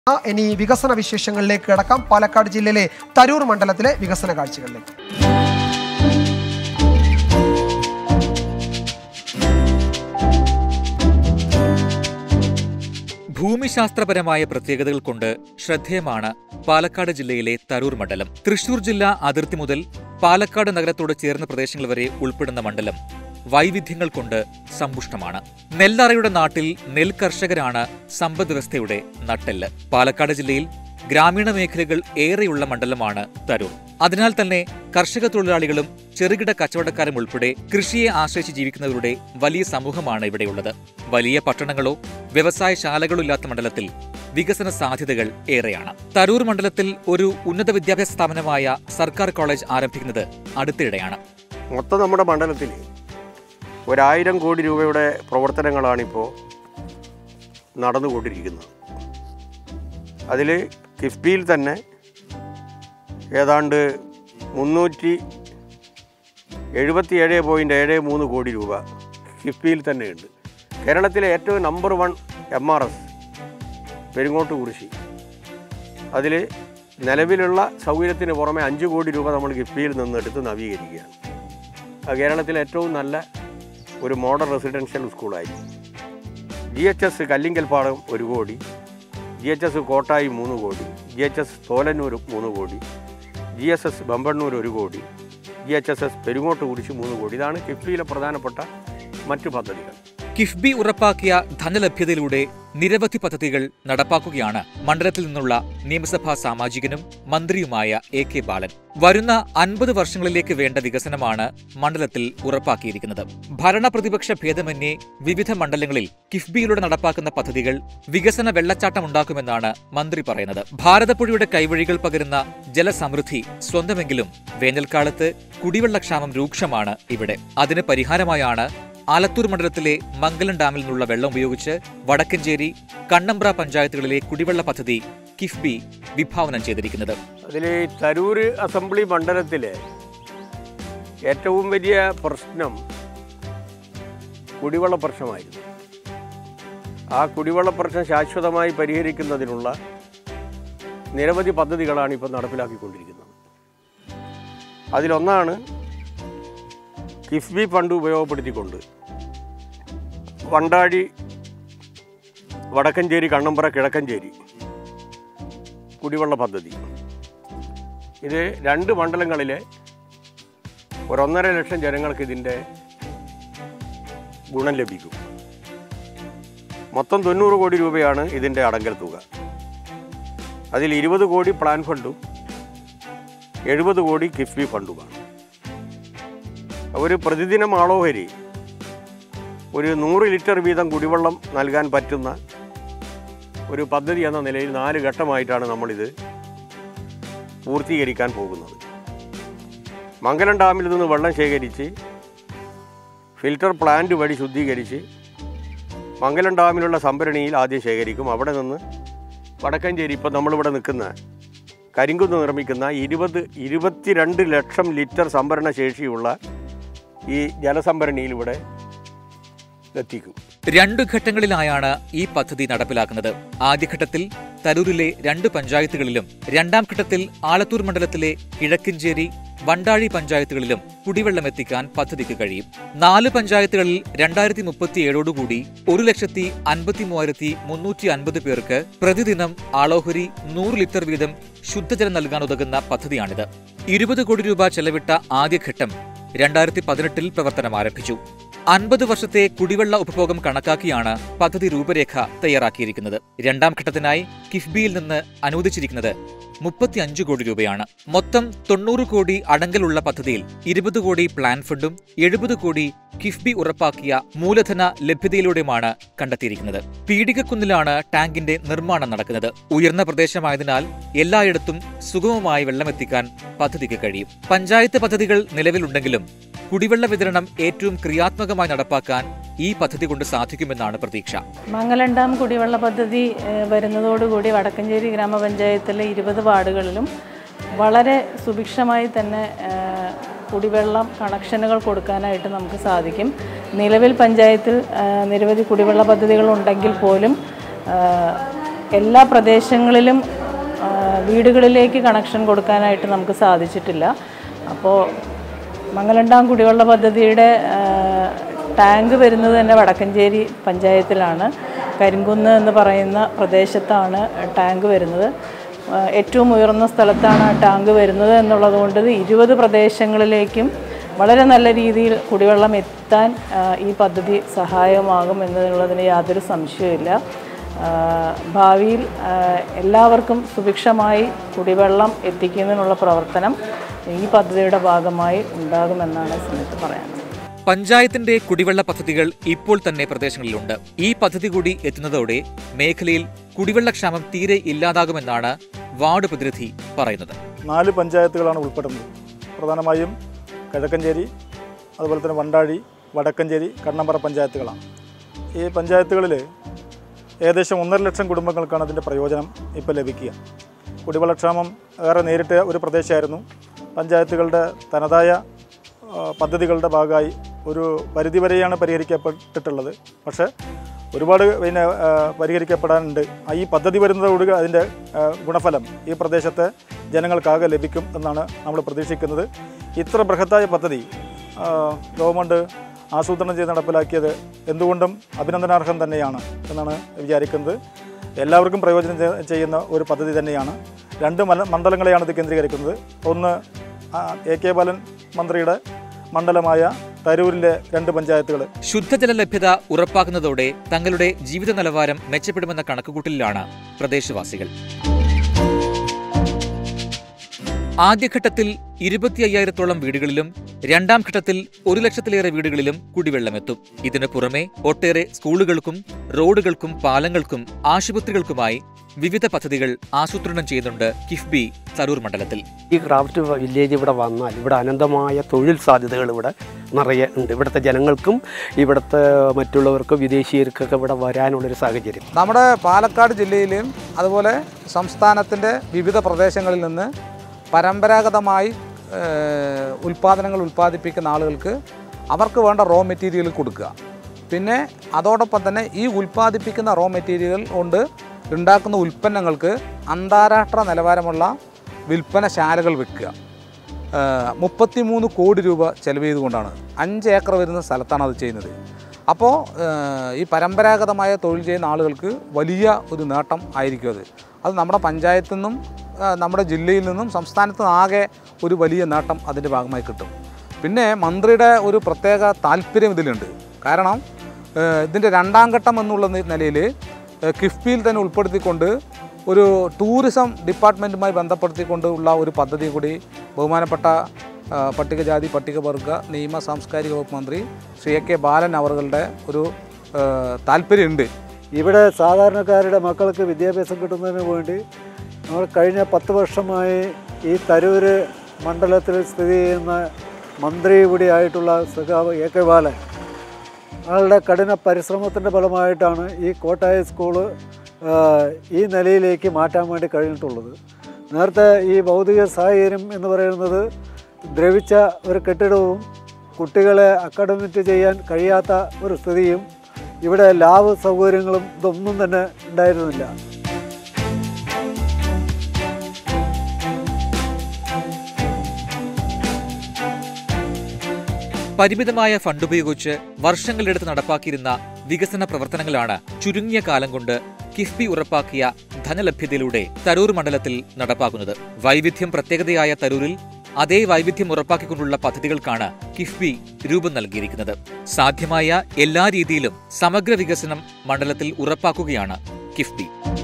ഇനി വികസന വിശേഷങ്ങളിലേക്ക് കടക്കാം. പാലക്കാട് ജില്ലയിലെ തരൂർ മണ്ഡലത്തിലെ വികസന കാഴ്ചകളിലേക്ക്. ഭൂമിശാസ്ത്രപരമായ പ്രത്യേകതകൾ കൊണ്ട് ശ്രദ്ധേയമാണ് പാലക്കാട് ജില്ലയിലെ തരൂർ മണ്ഡലം. തൃശൂർ ജില്ലാ അതിർത്തി മുതൽ പാലക്കാട് നഗരത്തോട് ചേർന്ന പ്രദേശങ്ങൾ വരെ ഉൾപ്പെടുന്ന മണ്ഡലം വൈവിധ്യങ്ങൾ കൊണ്ട് സമ്പുഷ്ടമാണ്. നെല്ലറയുടെ നാട്ടിൽ നെൽകർഷകരാണ് സമ്പദ്വ്യവസ്ഥയുടെ നട്ടെല്ല്. പാലക്കാട് ജില്ലയിൽ ഗ്രാമീണ മേഖലകൾ ഏറെയുള്ള മണ്ഡലമാണ് തരൂർ. അതിനാൽ തന്നെ കർഷക തൊഴിലാളികളും ചെറുകിട കച്ചവടക്കാരും ഉൾപ്പെടെ കൃഷിയെ ആശ്രയിച്ച് ജീവിക്കുന്നവരുടെ വലിയ സമൂഹമാണ് ഇവിടെയുള്ളത്. വലിയ പട്ടണങ്ങളോ വ്യവസായശാലകളോ ഇല്ലാത്ത മണ്ഡലത്തിൽ വികസന സാധ്യതകൾ ഏറെയാണ്. തരൂർ മണ്ഡലത്തിൽ ഒരു ഉന്നത വിദ്യാഭ്യാസ സ്ഥാപനമായ സർക്കാർ കോളേജ് ആരംഭിക്കുന്നത് അടുത്തിടെയാണ്. മൊത്തം നമ്മുടെ മണ്ഡലത്തിൽ 1000 കോടി രൂപയുടെ പ്രവർത്തനങ്ങളാണിപ്പോൾ നടന്നുകൊണ്ടിരിക്കുന്നത്. അതിൽ കിഫ്ബിയിൽ തന്നെ ഏതാണ്ട് 377.73 കോടി രൂപ കിഫ്ബിയിൽ തന്നെയുണ്ട്. കേരളത്തിലെ ഏറ്റവും നമ്പർ 1 MRS പെരിങ്ങോട്ടുകുറിശി. അതിൽ നിലവിലുള്ള സൗകര്യത്തിന് പുറമെ 5 കോടി രൂപ നമ്മൾ കിഫ്ബിയിൽ നിന്നെടുത്ത് നവീകരിക്കുകയാണ്. കേരളത്തിലെ ഏറ്റവും നല്ല ഒരു മോഡൽ റെസിഡൻഷ്യൽ സ്കൂളായി. GHS കല്ലിങ്കൽപ്പാടം 1 കോടി, GHS കോട്ടായി 3 കോടി, GHS തോലന്നൂർ 3 കോടി, GSS ബമ്പണ്ണൂർ 1 കോടി, GHSS പെരുങ്ങോട്ടുകുറിശി 3 കോടി. ഇതാണ് കിഫ്ബിയിലെ പ്രധാനപ്പെട്ട മറ്റു പദ്ധതികൾ. കിഫ്ബി ഉറപ്പാക്കിയ ധനലഭ്യതയിലൂടെ നിരവധി പദ്ധതികൾ നടപ്പാക്കുകയാണ് മണ്ഡലത്തിൽ നിന്നുള്ള നിയമസഭാ സാമാജികനും മന്ത്രിയുമായ AK ബാലൻ. വരുന്ന 50 വർഷങ്ങളിലേക്ക് വേണ്ട വികസനമാണ് മണ്ഡലത്തിൽ ഉറപ്പാക്കിയിരിക്കുന്നത്. ഭരണപ്രതിപക്ഷ ഭേദമന്യേ വിവിധ മണ്ഡലങ്ങളിൽ കിഫ്ബിയിലൂടെ നടപ്പാക്കുന്ന പദ്ധതികൾ വികസന വെള്ളച്ചാട്ടമുണ്ടാക്കുമെന്നാണ് മന്ത്രി പറയുന്നത്. ഭാരതപ്പുഴയുടെ കൈവഴികൾ പകരുന്ന ജലസമൃദ്ധി സ്വന്തമെങ്കിലും വേനൽക്കാലത്ത് കുടിവെള്ളക്ഷാമം രൂക്ഷമാണ് ഇവിടെ. അതിന് പരിഹാരമായാണ് ആലത്തൂർ മണ്ഡലത്തിലെ മംഗലം ഡാമിൽ നിന്നുള്ള വെള്ളം ഉപയോഗിച്ച് വടക്കഞ്ചേരി, കണ്ണമ്പ്ര പഞ്ചായത്തുകളിലെ കുടിവെള്ള പദ്ധതി കിഫ്ബി വിഭാവനം ചെയ്തിരിക്കുന്നത്. അതിൽ തരൂർ അസംബ്ലി മണ്ഡലത്തിലെ ഏറ്റവും വലിയ പ്രശ്നം കുടിവെള്ള പ്രശ്നമായിരുന്നു. ആ കുടിവെള്ള പ്രശ്നം ശാശ്വതമായി പരിഹരിക്കുന്നതിനുള്ള നിരവധി പദ്ധതികളാണ് ഇപ്പോൾ നടപ്പിലാക്കിക്കൊണ്ടിരിക്കുന്നത്. അതിലൊന്നാണ് കിഫ്ബി ഫണ്ട് ഉപയോഗപ്പെടുത്തിക്കൊണ്ട് വണ്ടാഴി, വടക്കഞ്ചേരി, കണ്ണമ്പ്ര, കിഴക്കഞ്ചേരി കുടിവെള്ള പദ്ധതി. ഇത് 2 മണ്ഡലങ്ങളിലെ 1.5 ലക്ഷം ജനങ്ങൾക്ക് ഇതിൻ്റെ ഗുണം ലഭിക്കും. മൊത്തം 90 കോടി രൂപയാണ് ഇതിൻ്റെ അടങ്കൽ തുക. അതിൽ 20 കോടി പ്ലാൻ ഫണ്ടും 70 കോടി കിഫ്ബി ഫണ്ടുമാണ്. ഒരു പ്രതിദിനം ആളോഹരി 100 ലിറ്റർ വീതം കുടിവെള്ളം നൽകാൻ പറ്റുന്ന ഒരു പദ്ധതി എന്ന നിലയിൽ 4 ഘട്ടമായിട്ടാണ് നമ്മളിത് പൂർത്തീകരിക്കാൻ പോകുന്നത്. മംഗലം ഡാമിൽ നിന്ന് വെള്ളം ശേഖരിച്ച് ഫിൽറ്റർ പ്ലാന്റ് വഴി ശുദ്ധീകരിച്ച് മംഗലം ഡാമിലുള്ള സംഭരണിയിൽ ആദ്യം ശേഖരിക്കും. അവിടെ നിന്ന് വടക്കഞ്ചേരി, ഇപ്പോൾ നമ്മളിവിടെ നിൽക്കുന്ന കരിങ്കുന്ന് നിർമ്മിക്കുന്ന 22 ലക്ഷം ലിറ്റർ സംഭരണ ശേഷിയുള്ള ഈ ജലസംഭരണിയിൽ ഇവിടെ എത്തിക്കും. 2 ഘട്ടങ്ങളിലായാണ് ഈ പദ്ധതി നടപ്പിലാക്കുന്നത്. ആദ്യഘട്ടത്തിൽ തരൂരിലെ 2 പഞ്ചായത്തുകളിലും 2ാം ഘട്ടത്തിൽ ആലത്തൂർ മണ്ഡലത്തിലെ കിഴക്കഞ്ചേരി, വണ്ടാഴി പഞ്ചായത്തുകളിലും കുടിവെള്ളം എത്തിക്കാൻ പദ്ധതിക്ക് കഴിയും. 4 പഞ്ചായത്തുകളിൽ 2037ഓടുകൂടി 1,53,350 പേർക്ക് പ്രതിദിനം ആളോഹരി 100 ലിറ്റർ വീതം ശുദ്ധജലം നൽകാൻ ഉതകുന്ന പദ്ധതിയാണിത്. 20 കോടി രൂപ ചെലവിട്ട ആദ്യഘട്ടം 2018 പ്രവർത്തനം ആരംഭിച്ചു. 50 വർഷത്തെ കുടിവെള്ള ഉപഭോഗം കണക്കാക്കിയാണ് പദ്ധതി രൂപരേഖ തയ്യാറാക്കിയിരിക്കുന്നത്. 2ാം ഘട്ടത്തിനായി കിഫ്ബിയിൽ നിന്ന് അനുവദിച്ചിരിക്കുന്നത് 35 കോടി രൂപയാണ്. മൊത്തം 90 കോടി അടങ്കലുള്ള പദ്ധതിയിൽ 20 കോടി പ്ലാൻ ഫണ്ടും 70 കോടി കിഫ്ബി ഉറപ്പാക്കിയ മൂലധന ലഭ്യതയിലൂടെയുമാണ് കണ്ടെത്തിയിരിക്കുന്നത്. പീടികക്കുന്നിലാണ് ടാങ്കിന്റെ നിർമ്മാണം നടക്കുന്നത്. ഉയർന്ന പ്രദേശമായതിനാൽ എല്ലായിടത്തും സുഗമമായി വെള്ളമെത്തിക്കാൻ പദ്ധതിക്ക് കഴിയും. പഞ്ചായത്ത് പദ്ധതികൾ നിലവിലുണ്ടെങ്കിലും കുടിവെള്ള വിതരണം ഏറ്റവും ക്രിയാത്മകമായി നടപ്പാക്കാൻ ഈ പദ്ധതി കൊണ്ട് സാധിക്കുമെന്നാണ് പ്രതീക്ഷ. മംഗലം ഡാം കുടിവെള്ള പദ്ധതി വരുന്നതോടുകൂടി വടക്കഞ്ചേരി ഗ്രാമപഞ്ചായത്തിലെ 20 വാർഡുകളിലും വളരെ സുഭിക്ഷമായി തന്നെ കുടിവെള്ളം കണക്ഷനുകൾ കൊടുക്കാനായിട്ട് നമുക്ക് സാധിക്കും. നിലവിൽ പഞ്ചായത്തിൽ നിരവധി കുടിവെള്ള പദ്ധതികളുണ്ടെങ്കിൽ പോലും എല്ലാ പ്രദേശങ്ങളിലും വീടുകളിലേക്ക് കണക്ഷൻ കൊടുക്കാനായിട്ട് നമുക്ക് സാധിച്ചിട്ടില്ല. അപ്പോൾ മംഗലണ്ടാം കുടിവെള്ള പദ്ധതിയുടെ ടാങ്ക് വരുന്നത് തന്നെ വടക്കഞ്ചേരി പഞ്ചായത്തിലാണ്. കരിങ്കുന്ന് എന്ന് പറയുന്ന പ്രദേശത്താണ് ടാങ്ക് വരുന്നത്. ഏറ്റവും ഉയർന്ന സ്ഥലത്താണ് ആ ടാങ്ക് വരുന്നത് എന്നുള്ളത് കൊണ്ട് 20 പ്രദേശങ്ങളിലേക്കും വളരെ നല്ല രീതിയിൽ കുടിവെള്ളം എത്താൻ ഈ പദ്ധതി സഹായമാകും എന്നതിനുള്ളതിന് യാതൊരു സംശയവുമില്ല. ഭാവിയിൽ എല്ലാവർക്കും സുഭിക്ഷമായി കുടിവെള്ളം എത്തിക്കുന്നതിനുള്ള പ്രവർത്തനം ഈ പദ്ധതിയുടെ ഭാഗമായി ഉണ്ടാകുമെന്നാണ് സമയത്ത് പറയാനുള്ളത്. പഞ്ചായത്തിന്റെ കുടിവെള്ള പദ്ധതികൾ ഇപ്പോൾ തന്നെ പ്രദേശങ്ങളിലുണ്ട്. ഈ പദ്ധതി കൂടി എത്തുന്നതോടെ മേഖലയിൽ കുടിവെള്ളക്ഷാമം തീരെ ഇല്ലാതാകുമെന്നാണ് വാർഡ് പ്രതിനിധി പറയുന്നത്. 4 പഞ്ചായത്തുകളാണ് ഉൾപ്പെടുന്നത്. പ്രധാനമായും കിഴക്കഞ്ചേരി, അതുപോലെ തന്നെ വണ്ടാഴി, വടക്കഞ്ചേരി, കണ്ണമ്പറ പഞ്ചായത്തുകളാണ്. ഈ പഞ്ചായത്തുകളിൽ ഏകദേശം 1.5 ലക്ഷം കുടുംബങ്ങൾക്കാണ് അതിൻ്റെ പ്രയോജനം ഇപ്പോൾ ലഭിക്കുക. കുടിവെള്ളക്ഷാമം ഏറെ നേരിട്ട ഒരു പ്രദേശമായിരുന്നു. പഞ്ചായത്തുകളുടെ തനതായ പദ്ധതികളുടെ ഭാഗമായി ഒരു പരിധിവരെയാണ് പരിഹരിക്കപ്പെട്ടിട്ടുള്ളത്. പക്ഷേ ഒരുപാട് പരിഹരിക്കപ്പെടാനുണ്ട്. ഈ പദ്ധതി വരുന്നതോടുകൂടി അതിൻ്റെ ഗുണഫലം ഈ പ്രദേശത്തെ ജനങ്ങൾക്കാകെ ലഭിക്കും എന്നാണ് നമ്മൾ പ്രതീക്ഷിക്കുന്നത്. ഇത്ര ബൃഹത്തായ പദ്ധതി ഗവൺമെൻറ് ആസൂത്രണം ചെയ്ത് നടപ്പിലാക്കിയത് എന്തുകൊണ്ടും അഭിനന്ദനാർഹം തന്നെയാണ് എന്നാണ് വിചാരിക്കുന്നത്. എല്ലാവർക്കും പ്രയോജനം ചെയ്യുന്ന ഒരു പദ്ധതി തന്നെയാണ്. 2 മണ്ഡലങ്ങളെയാണ് ഇത് കേന്ദ്രീകരിക്കുന്നത്. ഒന്ന് AK ബാലൻ മന്ത്രിയുടെ മണ്ഡലമായ തരൂരിലെ 2 പഞ്ചായത്തുകൾ. ശുദ്ധജല ലഭ്യത ഉറപ്പാക്കുന്നതോടെ തങ്ങളുടെ ജീവിത നിലവാരം മെച്ചപ്പെടുമെന്ന കണക്കുകൂട്ടലിലാണ് പ്രദേശവാസികൾ. ആദ്യഘട്ടത്തിൽ 25,000-ഓളം വീടുകളിലും രണ്ടാം ഘട്ടത്തിൽ 1 ലക്ഷത്തിലേറെ വീടുകളിലും കുടിവെള്ളമെത്തും. ഇതിനു പുറമെ ഒട്ടേറെ സ്കൂളുകൾക്കും റോഡുകൾക്കും പാലങ്ങൾക്കും ആശുപത്രികൾക്കുമായി വിവിധ പദ്ധതികൾ ആസൂത്രണം ചെയ്യുന്നുണ്ട് കിഫ്ബി തരൂർ മണ്ഡലത്തിൽ. ഈ ക്രാഫ്റ്റ് വില്ലേജ് ഇവിടെ വന്നാൽ ഇവിടെ അനന്തമായ തൊഴിൽ സാധ്യതകൾ ഇവിടെ നിറയെ ഉണ്ട്. ഇവിടുത്തെ ജനങ്ങൾക്കും ഇവിടുത്തെ മറ്റുള്ളവർക്കും വിദേശീയർക്കൊക്കെ ഇവിടെ വരാനുള്ളൊരു സാഹചര്യം. നമ്മുടെ പാലക്കാട് ജില്ലയിലും അതുപോലെ സംസ്ഥാനത്തിൻ്റെ വിവിധ പ്രദേശങ്ങളിൽ നിന്ന് പരമ്പരാഗതമായി ഉൽപ്പാദനങ്ങൾ ഉൽപ്പാദിപ്പിക്കുന്ന ആളുകൾക്ക് അവർക്ക് വേണ്ട റോ മെറ്റീരിയൽ കൊടുക്കുക. പിന്നെ അതോടൊപ്പം തന്നെ ഈ ഉൽപ്പാദിപ്പിക്കുന്ന റോ മെറ്റീരിയൽ കൊണ്ട് ഉണ്ടാക്കുന്ന ഉൽപ്പന്നങ്ങൾക്ക് അന്താരാഷ്ട്ര നിലവാരമുള്ള വിൽപ്പനശാലകൾ വെക്കുക. 33 കോടി രൂപ ചെലവ് ചെയ്തുകൊണ്ടാണ് 5 ഏക്കർ വരുന്ന സ്ഥലത്താണ് അത് ചെയ്യുന്നത്. അപ്പോൾ ഈ പരമ്പരാഗതമായ തൊഴിൽ ചെയ്യുന്ന ആളുകൾക്ക് വലിയ ഒരു നേട്ടം ആയിരിക്കും അത് നമ്മുടെ പഞ്ചായത്തിൽ നിന്നും നമ്മുടെ ജില്ലയിൽ നിന്നും സംസ്ഥാനത്ത് ആകെ ഒരു വലിയ നേട്ടം അതിൻ്റെ ഭാഗമായി കിട്ടും. പിന്നെ മന്ത്രിയുടെ ഒരു പ്രത്യേക താല്പര്യം ഇതിലുണ്ട്. കാരണം ഇതിൻ്റെ 2ാം ഘട്ടം എന്നുള്ള നിലയിൽ കിഫ്ബിയിൽ തന്നെ ഉൾപ്പെടുത്തിക്കൊണ്ട് ഒരു ടൂറിസം ഡിപ്പാർട്ട്മെൻറ്റുമായി ബന്ധപ്പെടുത്തിക്കൊണ്ട് ഉള്ള ഒരു പദ്ധതി കൂടി ബഹുമാനപ്പെട്ട പട്ടികജാതി പട്ടികവർഗ നിയമ സാംസ്കാരിക വകുപ്പ് മന്ത്രി ശ്രീ AK ബാലൻ അവരുടെ ഒരു താല്പര്യമുണ്ട്. ഇവിടെ സാധാരണക്കാരുടെ മക്കൾക്ക് വിദ്യാഭ്യാസം കിട്ടുന്നതിന് വേണ്ടി നമ്മൾ കഴിഞ്ഞ 10 വർഷമായി ഈ തരൂർ മണ്ഡലത്തിൽ സ്ഥിതി ചെയ്യുന്ന മന്ത്രി കൂടിയായിട്ടുള്ള സഖാവ് AK ബാലൻ ആളുടെ കഠിന പരിശ്രമത്തിൻ്റെ ഫലമായിട്ടാണ് ഈ കോട്ടായ സ്കൂള് ഈ നിലയിലേക്ക് മാറ്റാൻ വേണ്ടി കഴിഞ്ഞിട്ടുള്ളത്. നേരത്തെ ഈ ഭൗതിക സാഹചര്യം എന്ന് പറയുന്നത് ദ്രവിച്ച ഒരു കെട്ടിടവും കുട്ടികളെ അക്കാഡമിറ്റ് ചെയ്യാൻ കഴിയാത്ത ഒരു സ്ഥിതിയും ഇവിടെ ലാബ് സൗകര്യങ്ങളും ഇതൊന്നും തന്നെ ഉണ്ടായിരുന്നില്ല. പരിമിതമായ ഫണ്ട് ഉപയോഗിച്ച് വർഷങ്ങളെടുത്ത് നടപ്പാക്കിയിരുന്ന വികസന പ്രവർത്തനങ്ങളാണ് ചുരുങ്ങിയ കാലം കൊണ്ട് കിഫ്ബി ഉറപ്പാക്കിയ ധനലഭ്യതയിലൂടെ തരൂർ മണ്ഡലത്തിൽ നടപ്പാക്കുന്നത്. വൈവിധ്യം പ്രത്യേകതയായ തരൂരിൽ അതേ വൈവിധ്യം ഉറപ്പാക്കിക്കൊണ്ടുള്ള പദ്ധതികൾക്കാണ് കിഫ്ബി രൂപം നൽകിയിരിക്കുന്നത്. സാധ്യമായ എല്ലാ രീതിയിലും സമഗ്ര വികസനം മണ്ഡലത്തിൽ ഉറപ്പാക്കുകയാണ് കിഫ്ബി.